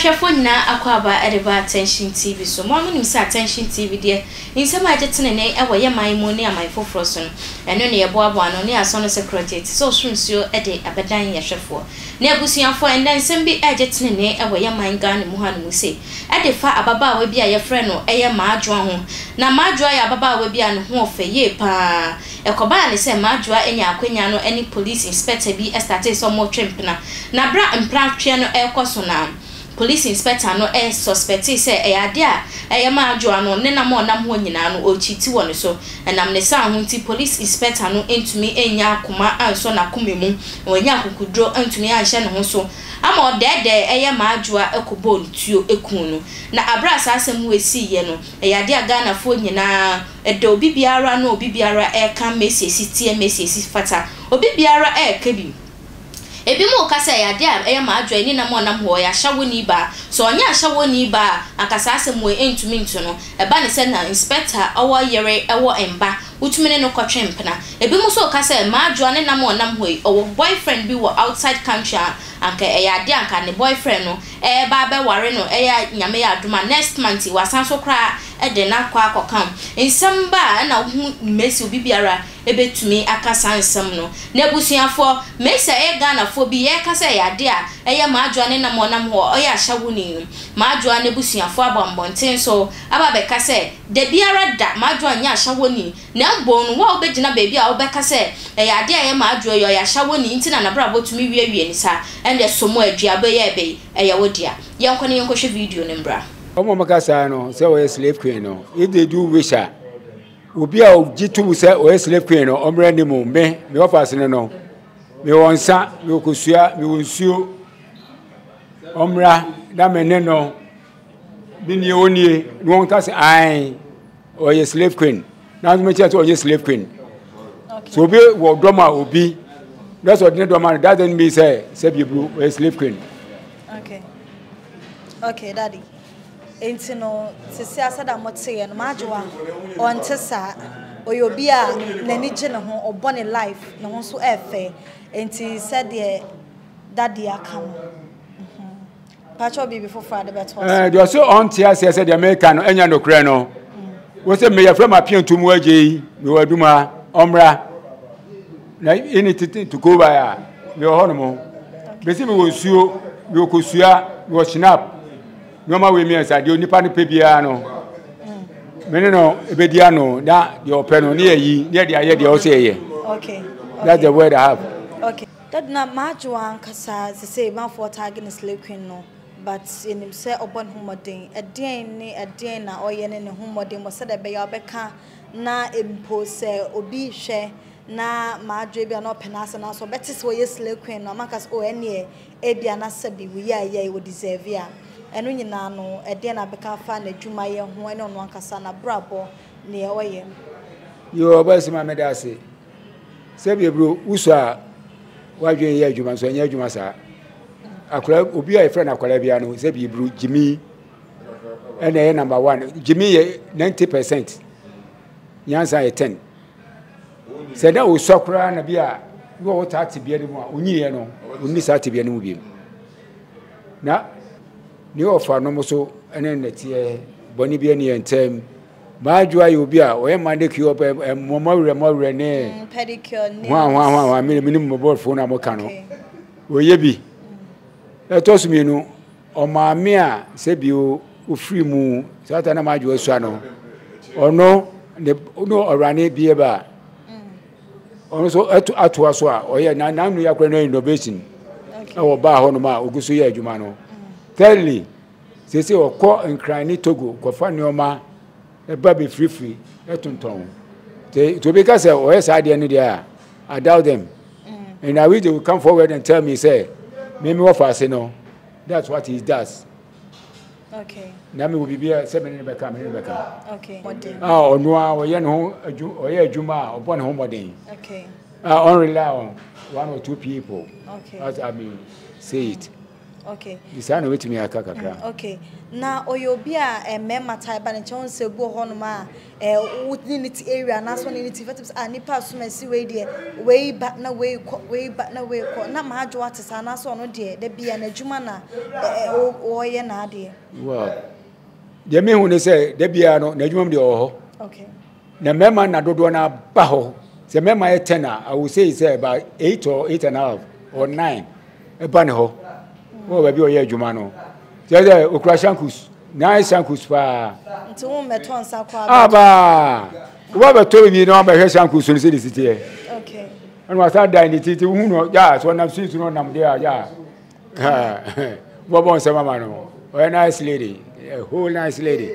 Ahwefo nyina akwaba edeba Attention TV so mo amunim sa Attention TV de insema ajetene ne ewoye manmu ne amai foforo so no eno ne yeboabo no ne aso no secretary so sunsuo ede abedan yehwefo ne abusuafo enda nsem bi ajetene ne ewoye manga ne mu hanu se ede fa ababa wa bi a yefre no eye Madwoa ho na Madwoa ya ababa wa bi a no ho ofeye pa ekoba ne se Madwoa enya akwanya no eni police inspector bi estate so mo twempna na bra mpratwe no ekoso na police inspector no suspect say ade a Madwoa no ne nam onam ho nyina no ochiti woni so enam ne sa ho nti police inspector no entumi enya akoma anso na komemu onya akukudro entumi anhye ne ho so ama odede Madwoa ekobo ntuo ekunu na abra asem wesi ye no ade a Ghana fo nyina edo obi biara no obi biara ka message tie message fata obi biara ka bi ebi mo kasa ade a Madwoa ni nam onam ho ya ASHAWO ni ba so onya ASHAWO ni ba akasa asem we entumi ntu no eba ne se na inspector owo yere ewo emba utumene no kwatwempena ebi mo so kasa Madwoa ne nam onam ho owo boyfriend bi wo outside country anka ade anka ne boyfriend no ba be ware no nyame ya aduma next month wasan so kra de na kwa akokam nsem ba na hu mesi obi biara ebetumi akasa nsem no na ebusuafo mesi Ghana fo bi ye kasa ade a Madwoa ne nam onam ho ASHAWO ni Madwoa ne ebusuafo abambonten so aba be kasa de biara da Madwoa nya ASHAWO ni na mbonu wa obegina baby a obeka se ade a Madwoa yo ASHAWO ni ntina na bra botumi wie ni sa ende somo aduaba ye be wodia yenkone yenkohwe video ne mbra omo makasa no say we slave queen no if they do wish her obi a ogitu say we slave queen no omra ni mu me offer ne no me wonsa me okosua me wonsuo omra da mene no bi ni onie no won ka say ai o ye slave queen na me che o ye slave queen okay so be wo doma obi that's what doma that doesn't mean say be blue o slave queen okay daddy entino sisi asada mote no Madwoa onte sa oyobi a nani gye ne ho obone life ne ho so efe enti said the daddy akam pacho bibi for Friday beto do so on tia say the American enya no kre no wo say me yafra ma pien to mu agye me waduma omra na anything to go by me ho no mo be say me wo suo me okosua me Schnapps no ma we me asa de onipa no pebia no me no ebedia no da de openo ne yi ne de aye de o say ye okay that's the word I have okay that na Madwoa kasa say man for target slave queen no but in him say obon humodin eden na oye ne humodin mo said be ya obeka na impose obi hwe na Madwoa bia no penasa na so betis wo yes slave queen no makas o ene e bia na sabi we ya wo deserve ya eno nyina no eden na beka fa na dwuma ye ho ene no ankasa na brabo ne oye yo boys ma medase sabi bro usa wadwen ye adwuma so anya adwuma sa akora obi a friend akora bia no sabi bro Jimmy ene number 1 Jimmy ye 90% nyansa ye 10 se da usokra na bia wo wota ate bia ni mu a onyi ye no onni sa ate bia ni mu biem na ni ofa no mo so ene netie boni bia ni entem Madwoa yo bia o ye mande ki op mo ne pedicure ni wa minimum mobile phone am ka no o ye bi etos mi no o ma me a se bi o free mu sata na Madwoa sua no ono ne no orane bi e ba ono so atu aso a o ye na no yakra no innovation e wo ba ho no ma oguso ye adwuma no thirdly se okọ nkrani Togo kofa neoma eba be free etonton to be ka say o yes ade ne dia I doubt them and I wish they will come forward and tell me say me offer say no that's what he does okay na me will be 7 in beka me beka okay ono a o ye no o ye adwuma o bon ho modern okay on rely on one or two people okay as I mean say it Okay. This I know with me aka kakra. Okay. Na oyobia mema type and chon se go honoma unity area na so unity vetibs nipa so mesi we de way back na way na Madwoa tesa na so no de da bia na adwuma na oye na ade. Wow. De me hu ne say da bia no na adwuma de ho. Okay. Na mema na dodo na ba ho. Se mema e 10 I will say it's about 8 or 8.5 or 9. E ba ne ho. Wo ba bi oye adwuma no. Jẹ́ okura shankus. Na shankus pa. Nti wo meto nsa kwa. Aba. Wo ba to bi na ba hwe shankus no se di siti e. Okay. Anu asa dai ni titi hu no ja so na sisi no nam dia ja. Wo bon se mama no. O nice lady. A whole nice lady.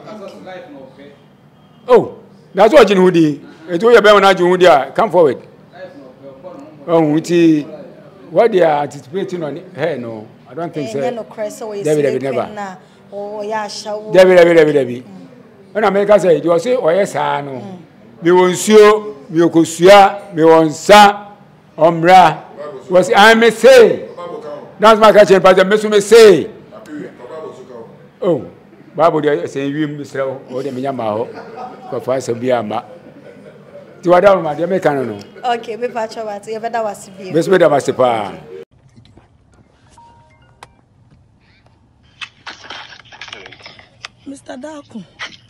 Oh, that's what you hudi. It will be na ju hudi a come forward. Oh, uti what they are anticipating on her no. I don't think so. David never. Oh, yeah, ASHAWO. David. When America say you say oh yes no. Me wonsuo, me okosua, me wonsa, omra. Was I may say. That's my question, but me say. Oh, Bible dey say you Mr. O de menya ma ho. Ko fa so bia ma. Ti wada ma de me kan no. Okay, me pa chowa ti e beda wase bia. Me so beda wase pa. Mr. Daku.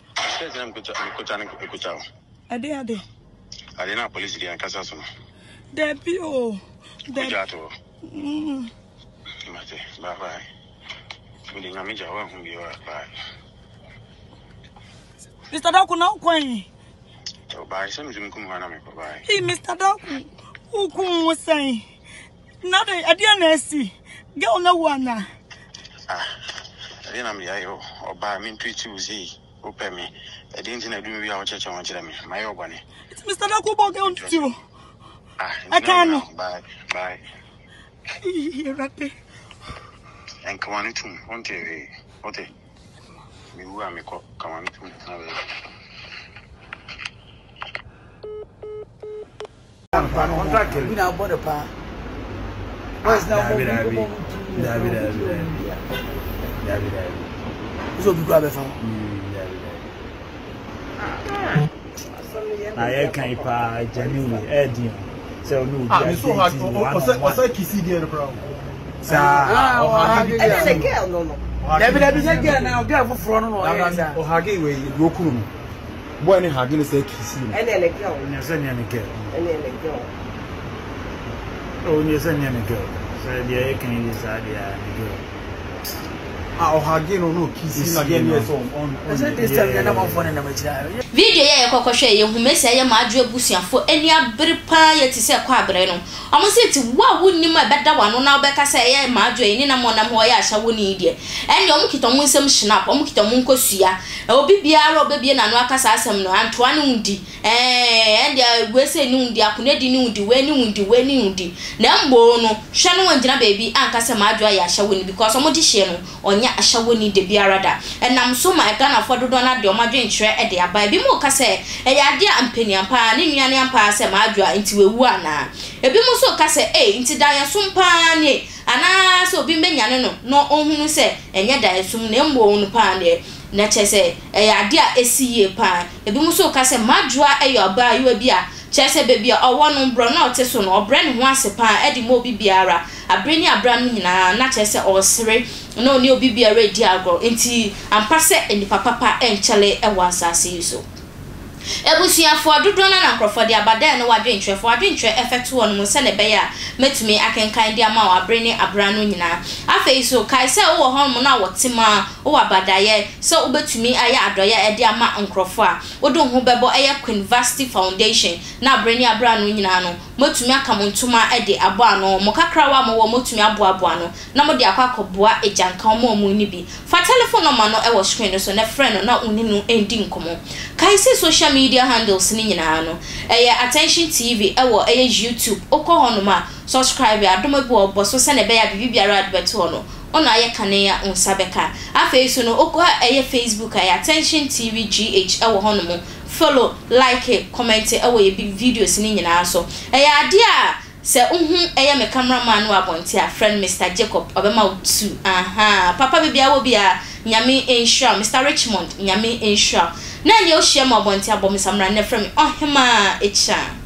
Ade. Ade na police dia kasa so. Debi o. Debi. Mate, bye. Ndi na meja wa hu bi wa bye. Mr. Daku na ukwan. To bye, se mi kum hana me bye. Hey, Mr. Daku. Ukun wo san. Na de ade na asi. Girl na wana. Ade na me ayo. Oba mi ntwichi uzi. Ope me. Ade nti na dumi wi a wo cheche won kire me. Mai ogwane. Mr. Daku bo ge ontio. Akano. Bye. Irate. And come on to on TV. Okay. Me who am come on to contract we now bought a pa. What's now David. So we grab a phone. I can't pa genuinely Eddie. So no. So kissy there the problem. Girl, no. David is a girl now, girl for front or Hagi way, you could. When Hagi is a kissy. And then a girl. And then a girl. Oh, yes, and then a girl. So the air can decide the girl. Hagi no kissing again, yes, on. This time, you're not for another child. Video ya kokoshe ye humese ya Madwoa busuafo eni abere pa ye ti se kwa abere no omo se ti wa wonni ma beda wano na obeka se ye Madwoa eni na mo nam ho ya ASHAWO ni die eni omo kito mo nsem Schnapps omo kito mo nkosua obi biara obebie na no akasa asem no antoa ne undi ende wese ni undi akunedi ni undi we ni undi na mbo no hwe no wangyina baby ankasa Madwoa ya ASHAWO ni because omo di hye no onya ASHAWO ni de biara da enam so ma Ghana fododo na de omadwe nkyere e de aba bi mo ka se ade ampani ampa ne nuane ampa se Madwoa nti wewu ana ebi mo so ka se nti dan yasum pa ne ana so bi menyane no ohunu se enye dan yasum ne mbo onu pa ne na chese ade a esiye pa ebi mo so ka se Madwoa aba yu bi a chese bebi a owo no bro na oteso no obre ne ho ase pa edi mo bi biara abre ni abra no nyina na chese osere no ni obi biara edi agro nti ampa se eni papa enchele e wasase yuso ebusuafo dodo na nkrofo de abada no wadwentrefo effect won mu se ne be ya metumi akenkan de ama wabre ne abra no nyina afei so kai se wo ho mu na wotima wo abadaye se obetumi aya adoye e de ama nkrofo a wodo ho bebo eye University Foundation na abre ne abra no nyina no metumi akamontuma e de abo ano mo kakra wa mo motumi abo ano na mo de akwakoboa ejanka mo mu ni bi fa telephone number no e wo screen so na friend na uni no endi nkomo kai se social media handles ni nyina no Attention TV ewo YouTube okọ honoma subscribe adomabu oboso se na be ya bibiara advert hono ona aye kane ya unsabeka afa so no okọ Facebook Attention TV GH ewo honomo follow like comment ewo ye videos ni nyina so ade a se eye me cameraman wa bonti a friend Mr Jacob obema wo 2 papa bibia wo bia nyame ensure Mr Richmond nyame ensure na ye o hye ma bonti abom samra na frem ohema echa